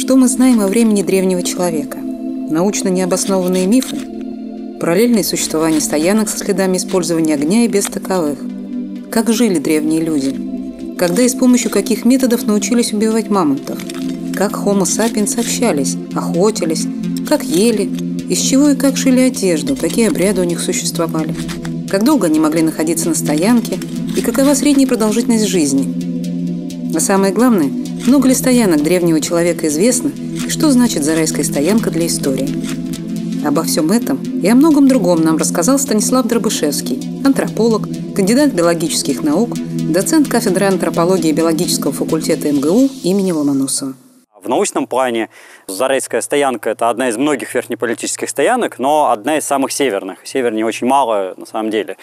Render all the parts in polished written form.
Что мы знаем о времени древнего человека? Научно необоснованные мифы? Параллельное существование стоянок со следами использования огня и без таковых? Как жили древние люди? Когда и с помощью каких методов научились убивать мамонтов? Как Homo sapiens общались, охотились, как ели, из чего и как шили одежду, какие обряды у них существовали? Как долго они могли находиться на стоянке и какова средняя продолжительность жизни? А самое главное, много ли стоянок древнего человека известно и что значит зарайская стоянка для истории? Обо всем этом и о многом другом нам рассказал Станислав Дробышевский, антрополог, кандидат биологических наук, доцент кафедры антропологии биологического факультета МГУ имени Ломоносова. В научном плане Зарайская стоянка – это одна из многих верхнеполитических стоянок, но одна из самых северных. Севернее очень мало на самом деле.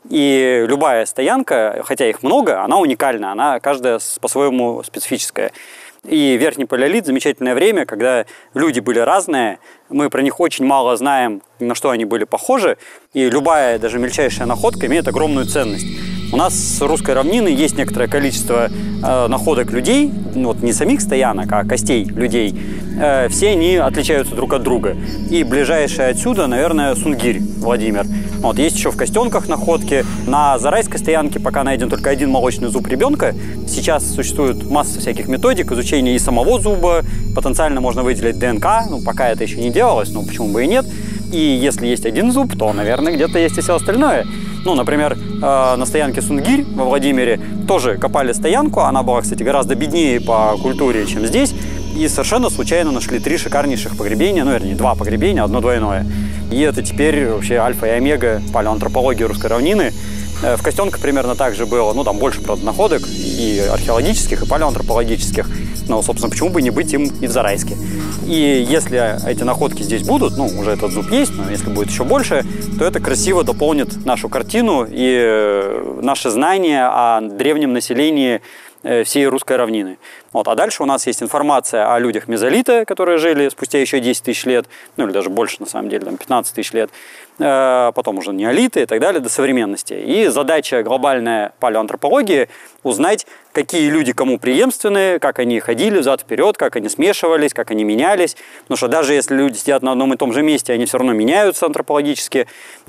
И любая стоянка, хотя их много, она уникальна, она каждая по-своему специфическая. И верхний палеолит – замечательное время, когда люди были разные, мы про них очень мало знаем, на что они были похожи, и любая, даже мельчайшая находка имеет огромную ценность. У нас с русской равнины есть некоторое количество находок людей, вот не самих стоянок, а костей людей. Все они отличаются друг от друга. И ближайшая отсюда, наверное, Сунгирь, Владимир. Вот, есть еще в Костенках находки. На Зарайской стоянке пока найден только один молочный зуб ребенка. Сейчас существует масса всяких методик изучения и самого зуба. Потенциально можно выделить ДНК. Ну, пока это еще не делалось, но почему бы и нет. И если есть один зуб, то, наверное, где-то есть и все остальное. Ну, например, на стоянке Сунгирь во Владимире тоже копали стоянку. Она была, кстати, гораздо беднее по культуре, чем здесь. И совершенно случайно нашли 3 шикарнейших погребения, ну, вернее, 2 погребения, одно двойное. И это теперь вообще альфа и омега палеоантропологии русской равнины. В Костенках примерно так же было. Ну, там больше, правда, находок и археологических, и палеоантропологических. Но, собственно, почему бы не быть им и в Зарайске? И если эти находки здесь будут, ну, уже этот зуб есть, но если будет еще больше, то это красиво дополнит нашу картину и наши знания о древнем населении всей русской равнины. Вот. А дальше у нас есть информация о людях мезолита, которые жили спустя еще 10 тысяч лет, ну или даже больше, на самом деле, там 15 тысяч лет, потом уже неолиты и так далее, до современности. И задача глобальная палеоантропологии – узнать, какие люди кому преемственны, как они ходили взад-вперед, как они смешивались, как они менялись. Потому что даже если люди сидят на одном и том же месте, они все равно меняются антропологически.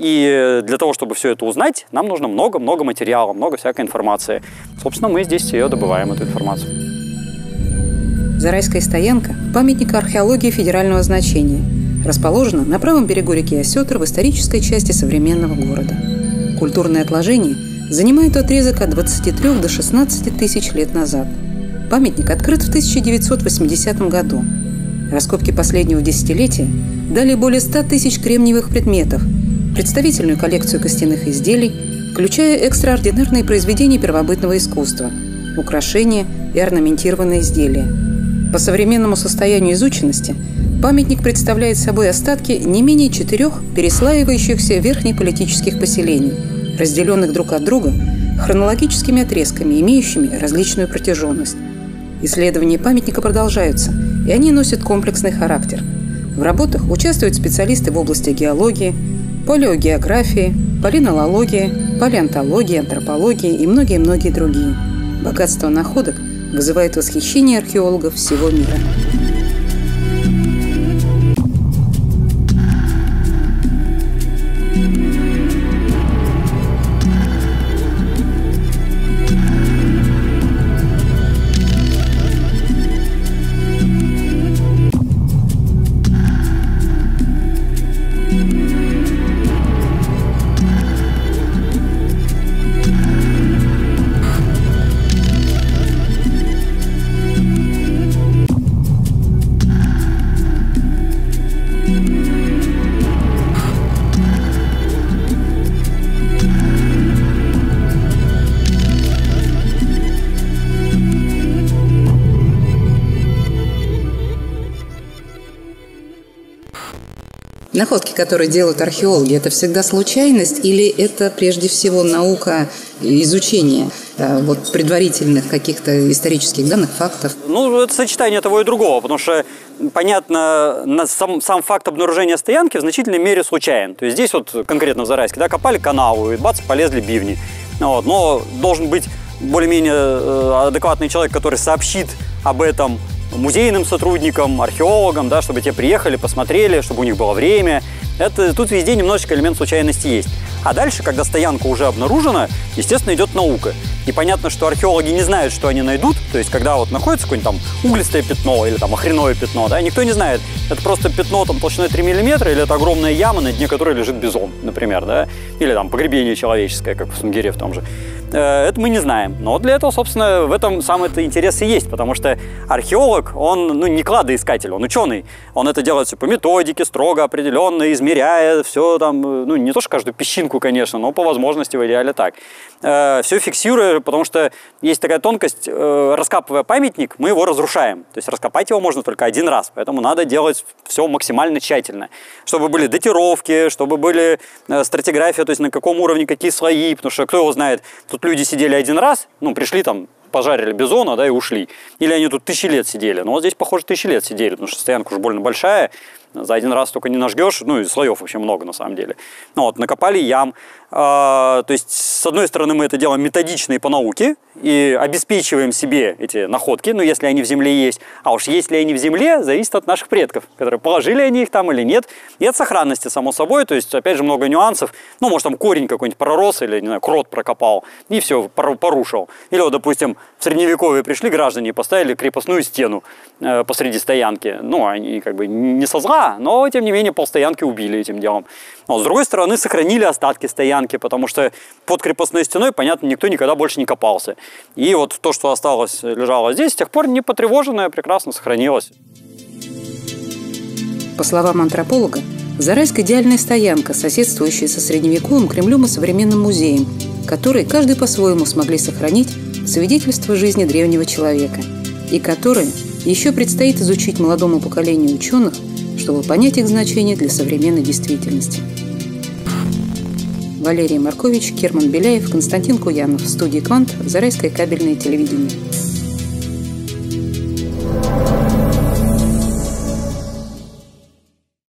И для того, чтобы все это узнать, нам нужно много-много материала, много всякой информации. Собственно, мы здесь ее добываем, эту информацию. Зарайская стоянка – памятник археологии федерального значения. Расположена на правом берегу реки Осетр в исторической части современного города. Культурное отложение занимает отрезок от 23 до 16 тысяч лет назад. Памятник открыт в 1980 году. Раскопки последнего десятилетия дали более 100 тысяч кремниевых предметов, представительную коллекцию костяных изделий, включая экстраординарные произведения первобытного искусства, украшения и орнаментированные изделия. По современному состоянию изученности памятник представляет собой остатки не менее 4 переслаивающихся верхнеполитических поселений, разделенных друг от друга хронологическими отрезками, имеющими различную протяженность. Исследования памятника продолжаются, и они носят комплексный характер. В работах участвуют специалисты в области геологии, палеогеографии, палеонтологии, палеонтологии, антропологии и многие-многие другие. Богатство находок вызывает восхищение археологов всего мира. Находки, которые делают археологи, это всегда случайность или это прежде всего наука изучения вот, предварительных каких-то исторических данных, фактов? Ну, это сочетание того и другого, потому что, понятно, сам факт обнаружения стоянки в значительной мере случайен. То есть здесь вот конкретно в Зарайске, да, копали канаву и бац, полезли бивни. Вот. Но должен быть более-менее адекватный человек, который сообщит об этом музейным сотрудникам, археологам, да, чтобы те приехали, посмотрели, чтобы у них было время. Тут везде немножечко элемент случайности есть. А дальше, когда стоянка уже обнаружена, естественно, идет наука. И понятно, что археологи не знают, что они найдут. То есть, когда вот находится какое-нибудь там углистое пятно или там охряное пятно, да, никто не знает, это просто пятно там толщиной 3 мм или это огромная яма, на дне которой лежит бизон, например, да, или там погребение человеческое, как в Сунгире в том же. Это мы не знаем. Но для этого, собственно, в этом самый-то интерес и есть, потому что археолог, он не кладоискатель, он ученый. Он это делает все по методике, строго, определенно, измеряя все там, не то что каждую песчинку, конечно, но по возможности в идеале так. Все фиксируя, потому что есть такая тонкость, раскапывая памятник, мы его разрушаем. То есть раскопать его можно только один раз, поэтому надо делать все максимально тщательно. Чтобы были датировки, чтобы были стратиграфия, то есть на каком уровне какие слои, потому что кто его знает, тут люди сидели один раз, пришли там, пожарили бизона, да, и ушли. Или они тут 1000 лет сидели. Но вот здесь, похоже, 1000 лет сидели, потому что стоянка уже больно большая, за один раз только не нажгешь, и слоев вообще много на самом деле. Накопали ям. То есть, с одной стороны, мы это делаем методично и по науке, и обеспечиваем себе эти находки, если они в земле есть. А уж есть ли они в земле, зависит от наших предков, которые положили они их там или нет. И от сохранности, само собой. То есть, опять же, много нюансов. Может, там корень какой-нибудь пророс, или, не знаю, крот прокопал, и все, порушил. Или, допустим, в Средневековье пришли граждане и поставили крепостную стену посреди стоянки. Они как бы не со зла, но, тем не менее, полстоянки убили этим делом. Но, с другой стороны, сохранили остатки стоянки, потому что под крепостной стеной, понятно, никто никогда больше не копался. И вот то, что осталось, лежало здесь, с тех пор не потревоженное, прекрасно сохранилось. По словам антрополога, Зарайск – идеальная стоянка, соседствующая со средневековым Кремлем и современным музеем, которые каждый по-своему смогли сохранить свидетельство жизни древнего человека, и которые еще предстоит изучить молодому поколению ученых, чтобы понять их значение для современной действительности. Валерий Маркович, Керман Беляев, Константин Куянов. В студии «Квант», Зарайское кабельное телевидение.